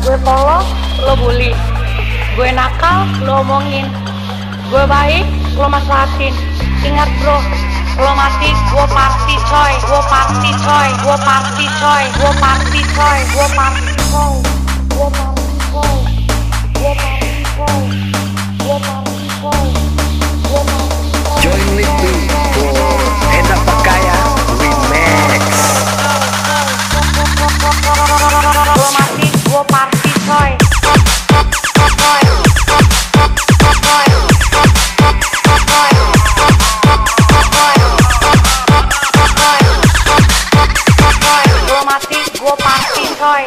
Gue polos, lo bully. Gue nakal, lo omongin. Gue baik, lo maslahatin. Ingat bro, lo mati, gue party coy. Gue party coy, gue party coy. Gue party coy, gue party coy. Gue party coy. Gue party coy. Gue party coy. Gue party coy. Join with me for Enak Pakaya Remix. Lo mati, gue party coy. Lo mati, gue party coy.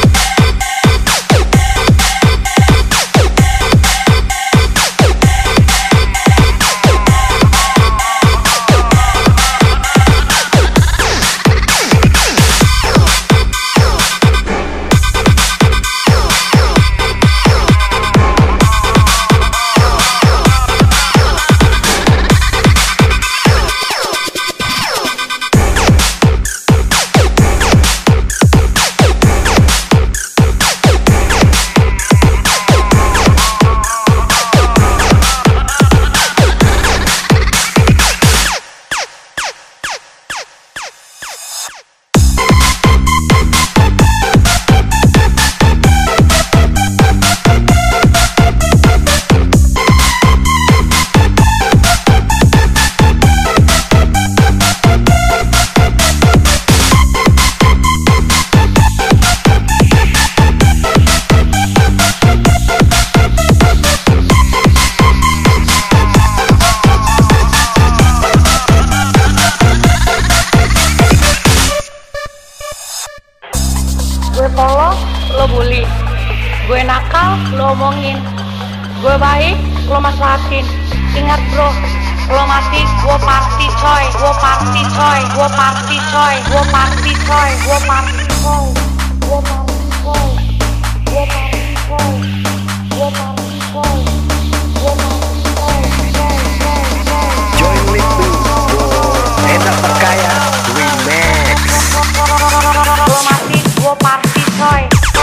Gue polos, lo bully. Gue nakal, lo omongin. Gue baik, lo maslahatin. Ingat bro, lo mati, gue party coy. Gue party coy. Gue party coy. Gue party coy. Gue party coy. Gue party coy. Gue party coy. Gue party coy. Gue party coy. Join with me for Enak Pakaya Remix. Lo mati, gue party coy.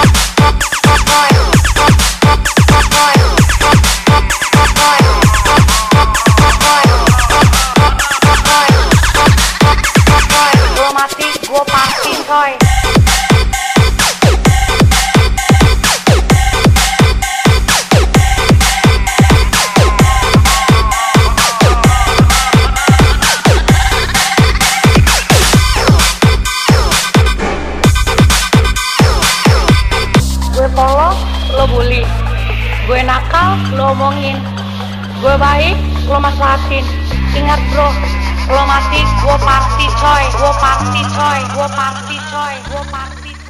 Lo mati, gue party coy. Gue polos, lo bully. Gue nakal, lo omongin. Gue baik, lo maslahatin. Ingat bro, lo mati, gue party coy. Gue party coy. Gue party coy. Gue party coy.